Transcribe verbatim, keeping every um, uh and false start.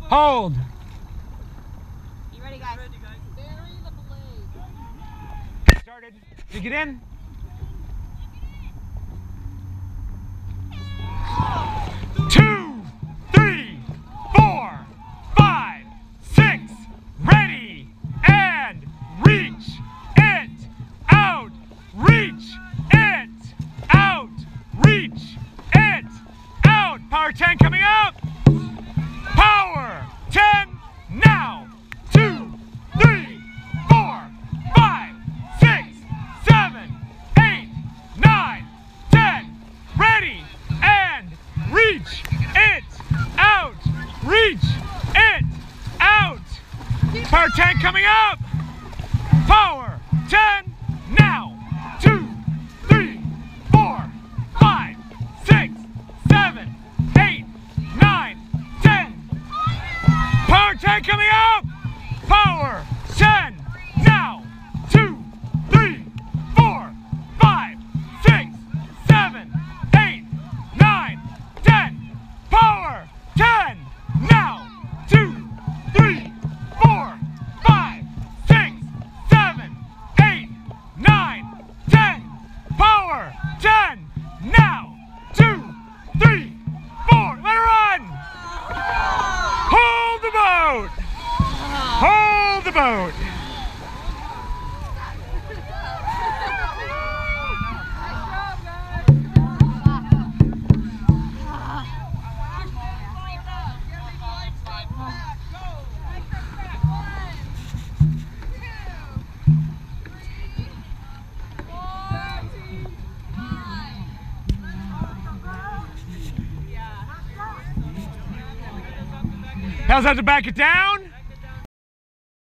Hold. You ready, guys? Ready, guys. Bury the blade. Started. Did you get in? Two, three, four, five, six, ready, and reach it out, reach it out, reach it out. Power ten coming up. Power ten now. Two, three, four, five, six, seven, eight, nine, ten. Ready and reach it out. Reach it out. Power ten coming up. Power ten now. Two, three, four, five, six, seven, eight, nine, ten. Power ten coming up. Power ten now. Two, three, four, five, six, seven, eight, nine, ten. Power ten now. Two, three, four, five, six, seven, eight, nine, ten. Power ten now. Two, three, four. Let her run. Hold the boat. Hold the boat. How's that to back it down?